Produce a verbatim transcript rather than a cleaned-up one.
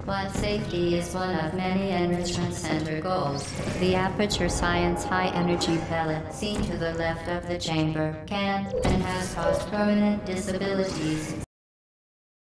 but safety is one of many Enrichment Center goals. The Aperture Science high-energy pellet seen to the left of the chamber can and has caused permanent disabilities